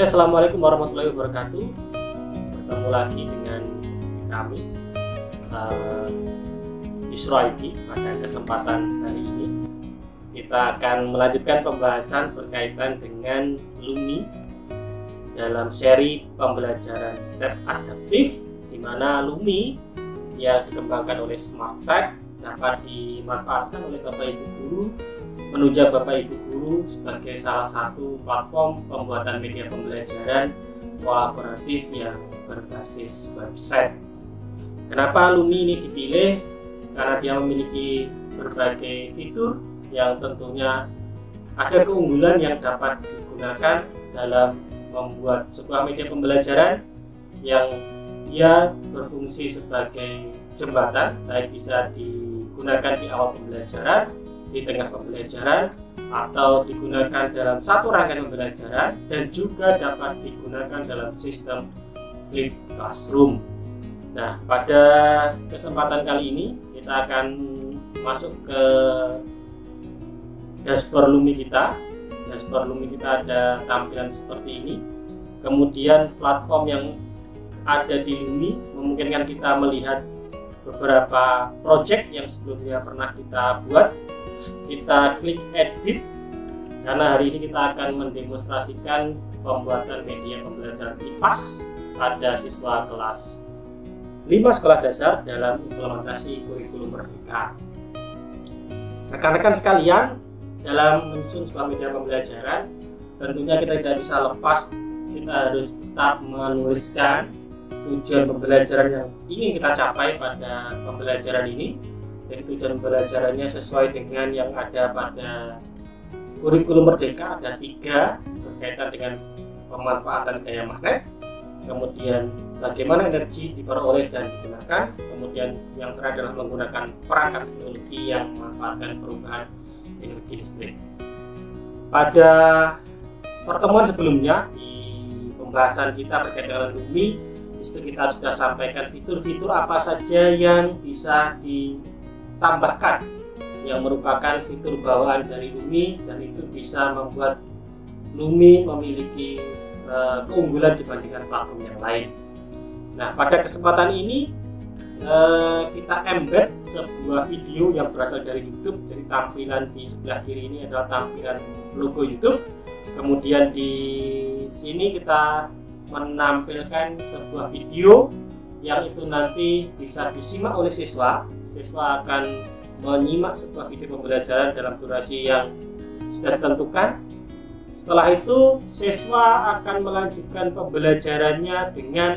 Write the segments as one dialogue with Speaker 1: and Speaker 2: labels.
Speaker 1: Oke, assalamualaikum warahmatullahi wabarakatuh. Bertemu lagi dengan kami Yusro ID. Pada kesempatan hari ini kita akan melanjutkan pembahasan berkaitan dengan LUMI dalam seri pembelajaran tab adaptif, di mana LUMI yang dikembangkan oleh SmartTech dapat dimanfaatkan oleh Bapak Ibu Guru, menunjang Bapak Ibu Guru sebagai salah satu platform pembuatan media pembelajaran kolaboratif yang berbasis website. Kenapa LUMI ini dipilih? Karena dia memiliki berbagai fitur yang tentunya ada keunggulan yang dapat digunakan dalam membuat sebuah media pembelajaran yang dia berfungsi sebagai jembatan, baik bisa digunakan di awal pembelajaran, di tengah pembelajaran, atau digunakan dalam satu rangkaian pembelajaran, dan juga dapat digunakan dalam sistem flip classroom. Nah, pada kesempatan kali ini kita akan masuk ke dashboard LUMI kita. Dashboard LUMI kita ada tampilan seperti ini. Kemudian platform yang ada di LUMI memungkinkan kita melihat beberapa project yang sebelumnya pernah kita buat. Kita klik edit karena hari ini kita akan mendemonstrasikan pembuatan media pembelajaran IPAS pada siswa kelas 5 sekolah dasar dalam implementasi kurikulum Merdeka. Rekan-rekan sekalian, dalam menyusun sebuah media pembelajaran tentunya kita tidak bisa lepas, kita harus tetap menuliskan tujuan pembelajaran yang ingin kita capai pada pembelajaran ini. Jadi tujuan pembelajarannya sesuai dengan yang ada pada kurikulum Merdeka, ada 3 berkaitan dengan pemanfaatan gaya magnet, kemudian bagaimana energi diperoleh dan digunakan, kemudian yang terakhir adalah menggunakan perangkat teknologi yang memanfaatkan perubahan energi listrik. Pada pertemuan sebelumnya di pembahasan kita berkaitan dengan LUMI, kita sudah sampaikan fitur-fitur apa saja yang bisa ditambahkan yang merupakan fitur bawaan dari LUMI, dan itu bisa membuat LUMI memiliki keunggulan dibandingkan platform yang lain. Nah, pada kesempatan ini kita embed sebuah video yang berasal dari YouTube. Jadi tampilan di sebelah kiri ini adalah tampilan logo YouTube. Kemudian di sini kita menampilkan sebuah video yang itu nanti bisa disimak oleh siswa. Siswa akan menyimak sebuah video pembelajaran dalam durasi yang sudah ditentukan. Setelah itu siswa akan melanjutkan pembelajarannya dengan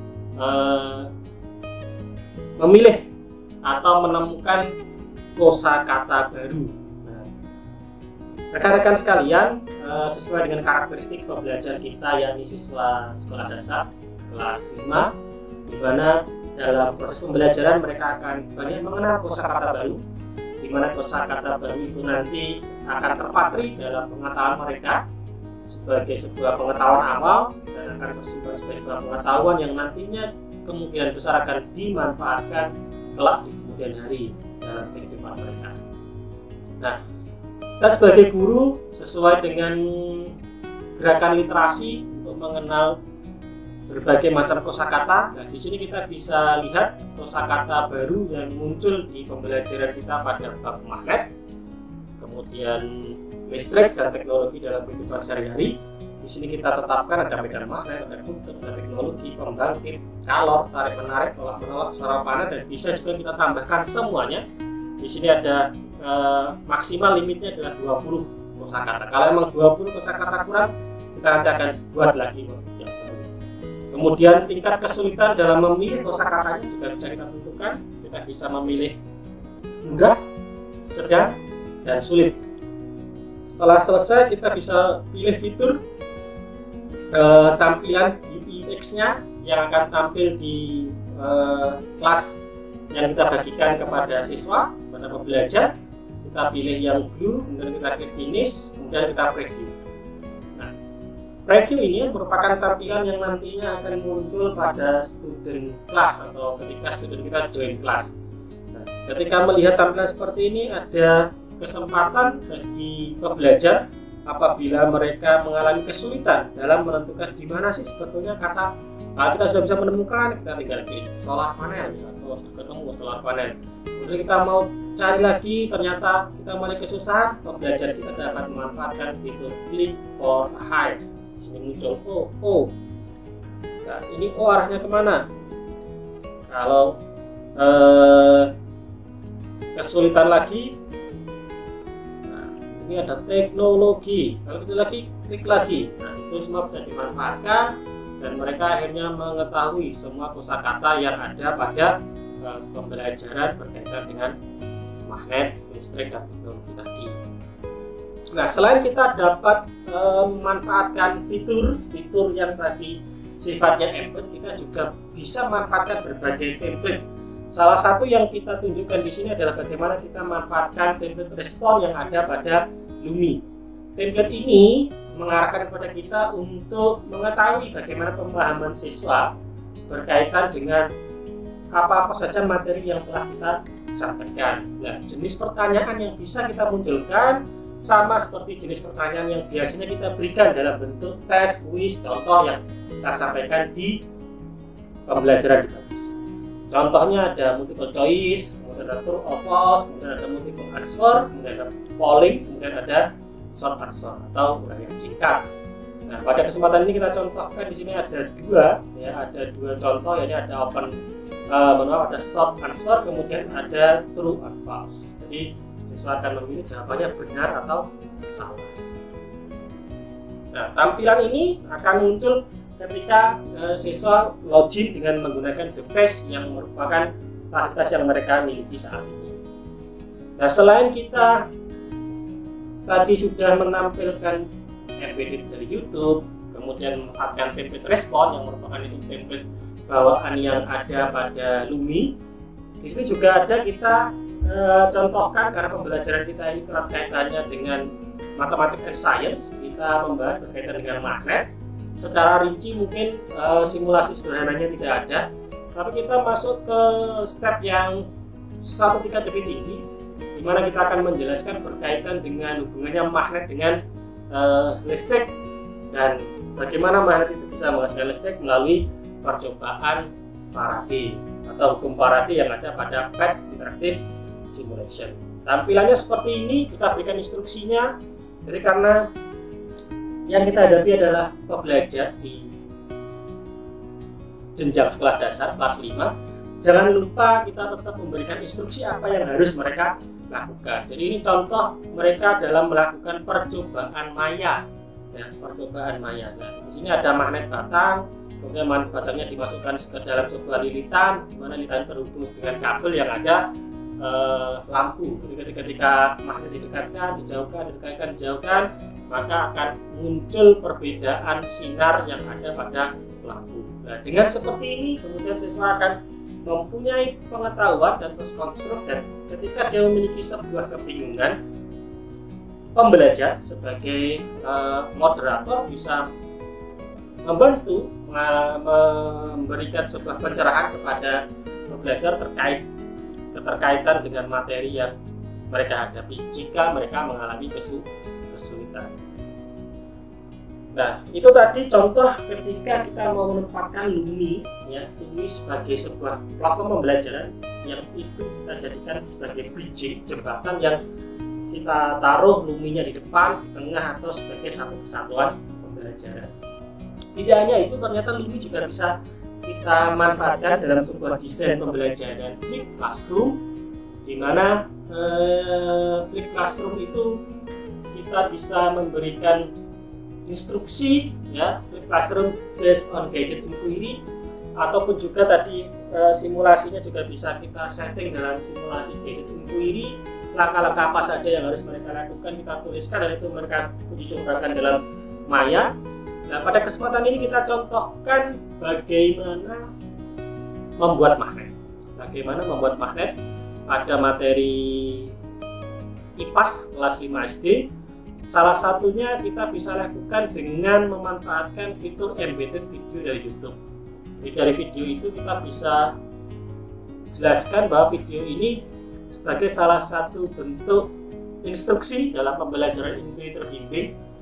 Speaker 1: memilih atau menemukan kosakata baru. Nah, rekan-rekan sekalian, sesuai dengan karakteristik pembelajaran kita, yakni siswa sekolah dasar kelas 5, di mana dalam proses pembelajaran mereka akan banyak mengenal kosakata baru, di mana kosakata baru itu nanti akan terpatri dalam pengetahuan mereka sebagai sebuah pengetahuan awal, dan akan tersimpan sebagai sebuah pengetahuan yang nantinya kemungkinan besar akan dimanfaatkan kelak di kemudian hari dalam kehidupan mereka. Nah, kita sebagai guru sesuai dengan gerakan literasi untuk mengenal berbagai macam kosakata. Nah, di sini kita bisa lihat kosakata baru yang muncul di pembelajaran kita pada bab magnet, kemudian listrik dan teknologi dalam kehidupan sehari-hari. Di sini kita tetapkan ada medan magnet, ada kutub, ada teknologi, pembangkit, kalor, tarik menarik, tolak menolak, saraf panah, dan bisa juga kita tambahkan semuanya. Di sini ada maksimal limitnya adalah 20 kosakata. Kalau memang 20 kosakata kurang, kita nanti akan buat lagi website yang baru. Kemudian tingkat kesulitan dalam memilih kosakatanya juga bisa kita tentukan. Kita bisa memilih mudah, sedang, dan sulit. Setelah selesai, kita bisa pilih fitur tampilan UX-nya yang akan tampil di kelas yang kita bagikan kepada siswa pada pembelajar. Kita pilih yang blue, kemudian kita klik finish, kemudian kita preview. Nah, preview ini merupakan tampilan yang nantinya akan muncul pada student class atau ketika student kita join kelas. Nah, ketika melihat tampilan seperti ini, ada kesempatan bagi pembelajar apabila mereka mengalami kesulitan dalam menentukan di mana sih sebetulnya kata. Nah, kita sudah bisa menemukan, kita tinggal pilih solar panel misalnya. Oh, sudah ketemu solar panel. Kemudian kita mau cari lagi, ternyata kita mulai kesusahan. Pembelajaran kita dapat memanfaatkan fitur click for hide. Di sini muncul O. Nah, ini O arahnya kemana? Kalau kesulitan lagi, nah, ini ada teknologi. Kalau kita lagi klik lagi, nah itu semua bisa dimanfaatkan dan mereka akhirnya mengetahui semua kosakata yang ada pada pembelajaran berkaitan dengan magnet, listrik, dan teknologi tadi. Nah, selain kita dapat memanfaatkan fitur yang tadi sifatnya embed, kita juga bisa memanfaatkan berbagai template. Salah satu yang kita tunjukkan di sini adalah bagaimana kita memanfaatkan template respon yang ada pada Lumi. Template ini mengarahkan kepada kita untuk mengetahui bagaimana pemahaman siswa berkaitan dengan apa-apa saja materi yang telah kita sampaikan. Nah, jenis pertanyaan yang bisa kita munculkan sama seperti jenis pertanyaan yang biasanya kita berikan dalam bentuk tes, kuis, contoh yang kita sampaikan di pembelajaran di kampus. Contohnya ada multiple choice, kemudian ada true or false, kemudian ada multiple answer, kemudian ada polling, kemudian ada short answer atau uraian singkat. Nah, pada kesempatan ini kita contohkan di sini ada dua contoh, yaitu ada ada short answer, kemudian ada true and false. Jadi siswa akan memilih jawabannya benar atau salah. Nah, tampilan ini akan muncul ketika siswa login dengan menggunakan device yang merupakan fasilitas yang mereka miliki saat ini. Nah, selain kita tadi sudah menampilkan embedded dari YouTube, kemudian memanfaatkan template respon yang merupakan itu template bawaan yang ada pada Lumi. Di sini juga ada kita contohkan, karena pembelajaran kita ini erat kaitannya dengan matematik and science, kita membahas berkaitan dengan magnet. Secara rinci mungkin simulasi sederhananya tidak ada, tapi kita masuk ke step yang satu tingkat lebih tinggi, di mana kita akan menjelaskan berkaitan dengan hubungannya magnet dengan listrik dan bagaimana magnet itu bisa menghasilkan listrik melalui percobaan Faraday atau hukum Faraday yang ada pada PET Interactive Simulation. Tampilannya seperti ini, kita berikan instruksinya. Jadi karena yang kita hadapi adalah pembelajar di jenjang sekolah dasar kelas 5, jangan lupa kita tetap memberikan instruksi apa yang harus mereka lakukan. Jadi ini contoh mereka dalam melakukan percobaan maya, ya, percobaan maya. Nah, di sini ada magnet batang, kemudian magnet batangnya dimasukkan ke dalam sebuah lilitan, di mana lilitan terhubung dengan kabel yang ada lampu. Jadi ketika magnet didekatkan, dijauhkan, didekatkan, dijauhkan, maka akan muncul perbedaan sinar yang ada pada lampu. Nah, dengan seperti ini kemudian siswa akan mempunyai pengetahuan dan konstruk, dan ketika dia memiliki sebuah kebingungan, pembelajar sebagai moderator bisa membantu memberikan sebuah pencerahan kepada pembelajar terkait keterkaitan dengan materi yang mereka hadapi jika mereka mengalami kesulitan. Nah, itu tadi contoh ketika kita mau menempatkan Lumi, ya, Lumi sebagai sebuah platform pembelajaran yang itu kita jadikan sebagai bridging, jembatan yang kita taruh Luminya di depan, di tengah, atau sebagai satu kesatuan pembelajaran. Tidak hanya itu, ternyata Lumi juga bisa kita manfaatkan dalam sebuah desain pembelajaran Flip Classroom, di mana Flip Classroom itu kita bisa memberikan instruksi, ya, Flip Classroom based on guided inquiry, ataupun juga tadi simulasinya juga bisa kita setting dalam simulasi guided inquiry. Langkah-langkah apa saja yang harus mereka lakukan kita tuliskan, dan itu mereka uji cobakan dalam Maya. Nah, pada kesempatan ini kita contohkan bagaimana membuat magnet. Bagaimana membuat magnet pada materi IPAS kelas 5 SD. Salah satunya kita bisa lakukan dengan memanfaatkan fitur embedded video dari YouTube. Jadi dari video itu kita bisa jelaskan bahwa video ini sebagai salah satu bentuk instruksi dalam pembelajaran inquiry terbimbing,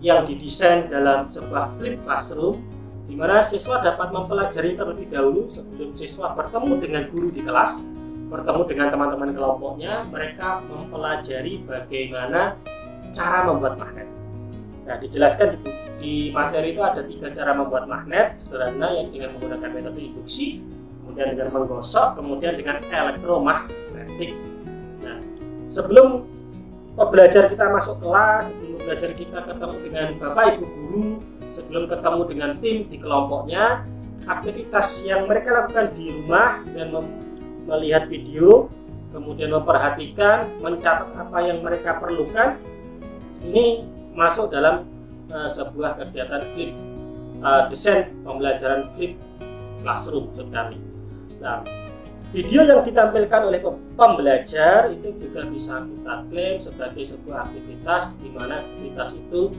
Speaker 1: yang didesain dalam sebuah flip classroom, di mana siswa dapat mempelajari terlebih dahulu sebelum siswa bertemu dengan guru di kelas, bertemu dengan teman-teman kelompoknya. Mereka mempelajari bagaimana cara membuat magnet. Nah, dijelaskan di materi itu ada 3 cara membuat magnet sederhana, yang dengan menggunakan metode induksi, kemudian dengan menggosok, kemudian dengan elektromagnetik. Nah, sebelum pembelajar kita masuk kelas, sebelum belajar kita ketemu dengan Bapak Ibu guru, sebelum ketemu dengan tim di kelompoknya, aktivitas yang mereka lakukan di rumah dengan melihat video, kemudian memperhatikan, mencatat apa yang mereka perlukan, ini masuk dalam sebuah kegiatan flip desain pembelajaran flip classroom maksud kami. Nah, video yang ditampilkan oleh pembelajar itu juga bisa kita klaim sebagai sebuah aktivitas, di mana aktivitas itu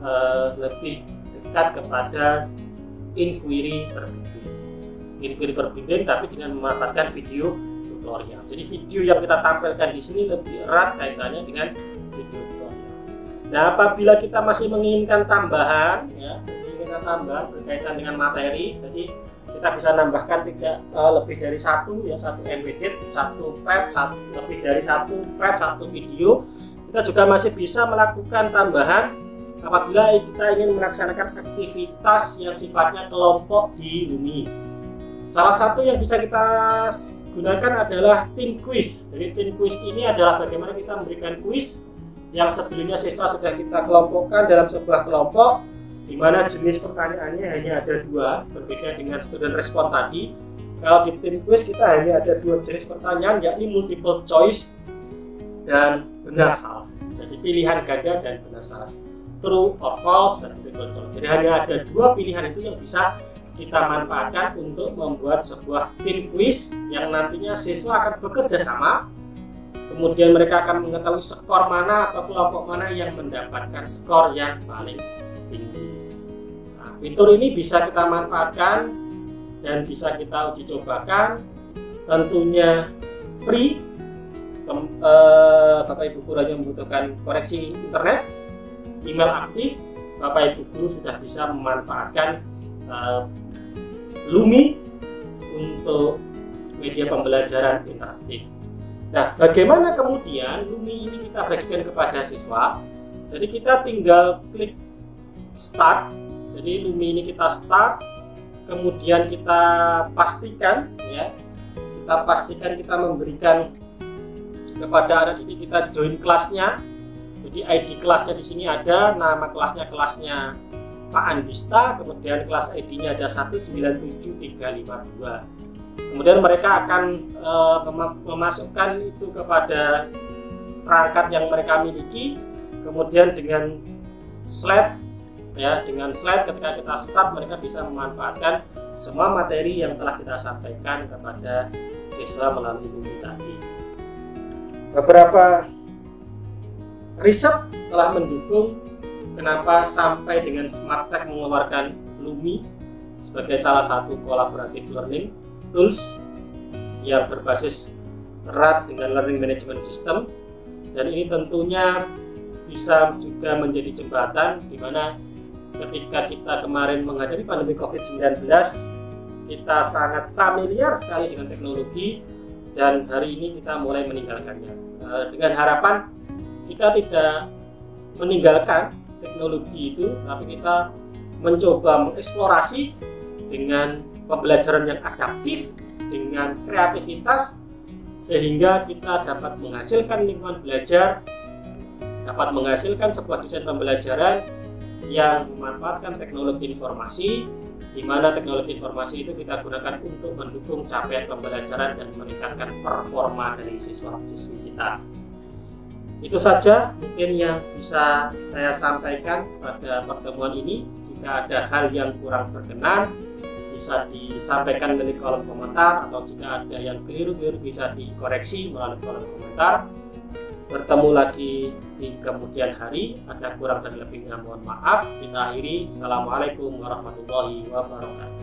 Speaker 1: lebih dekat kepada inquiry berbimbing. Inquiry berbimbing tapi dengan memanfaatkan video tutorial. Jadi video yang kita tampilkan di sini lebih erat kaitannya dengan video tutorial. Nah, apabila kita masih menginginkan tambahan, tambahan berkaitan dengan materi, jadi kita bisa nambahkan lebih dari satu embedded, satu pad, lebih dari satu pad, satu video. Kita juga masih bisa melakukan tambahan apabila kita ingin melaksanakan aktivitas yang sifatnya kelompok di LUMI. Salah satu yang bisa kita gunakan adalah tim quiz. Jadi tim quiz ini adalah bagaimana kita memberikan quiz yang sebelumnya siswa sudah kita kelompokkan dalam sebuah kelompok, di mana jenis pertanyaannya hanya ada 2, berbeda dengan student respon tadi. Kalau di tim quiz kita hanya ada 2 jenis pertanyaan, yakni multiple choice dan benar salah. Jadi pilihan ganda dan benar salah, true or false dan multiple choice. Jadi hanya ada 2 pilihan itu yang bisa kita manfaatkan untuk membuat sebuah tim quiz yang nantinya siswa akan bekerja sama. Kemudian mereka akan mengetahui skor mana atau kelompok mana yang mendapatkan skor yang paling tinggi. Nah, fitur ini bisa kita manfaatkan dan bisa kita uji cobakan. Tentunya free. Bapak Ibu guru hanya membutuhkan koneksi internet, email aktif. Bapak Ibu guru sudah bisa memanfaatkan LUMI untuk media pembelajaran interaktif. Nah, bagaimana kemudian LUMI ini kita bagikan kepada siswa? Jadi kita tinggal klik start. Jadi LUMI ini kita start, kemudian kita pastikan kita memberikan kepada anak didik kita join kelasnya. Jadi ID kelasnya di sini ada, nama kelasnya Pak Anbista, kemudian kelas ID-nya ada 197352. Kemudian mereka akan memasukkan itu kepada perangkat yang mereka miliki. Kemudian dengan slide, ketika kita start, mereka bisa memanfaatkan semua materi yang telah kita sampaikan kepada siswa melalui LUMI tadi. Beberapa riset telah mendukung kenapa sampai dengan Smartech mengeluarkan LUMI sebagai salah satu collaborative learning tools yang berbasis erat dengan learning management system, dan ini tentunya bisa juga menjadi jembatan di mana ketika kita kemarin menghadapi pandemi COVID-19, kita sangat familiar sekali dengan teknologi dan hari ini kita mulai meninggalkannya. Dengan harapan kita tidak meninggalkan teknologi itu, tapi kita mencoba mengeksplorasi dengan pembelajaran yang adaptif, dengan kreativitas, sehingga kita dapat menghasilkan lingkungan belajar, dapat menghasilkan sebuah desain pembelajaran yang memanfaatkan teknologi informasi, di mana teknologi informasi itu kita gunakan untuk mendukung capaian pembelajaran dan meningkatkan performa dari siswa-siswi kita. Itu saja mungkin yang bisa saya sampaikan pada pertemuan ini. Jika ada hal yang kurang berkenan, bisa disampaikan melalui kolom komentar, atau jika ada yang keliru-keliru bisa dikoreksi melalui kolom komentar. Bertemu lagi di kemudian hari. Ada kurang dan lebihnya mohon maaf. Kita akhiri. Assalamualaikum warahmatullahi wabarakatuh.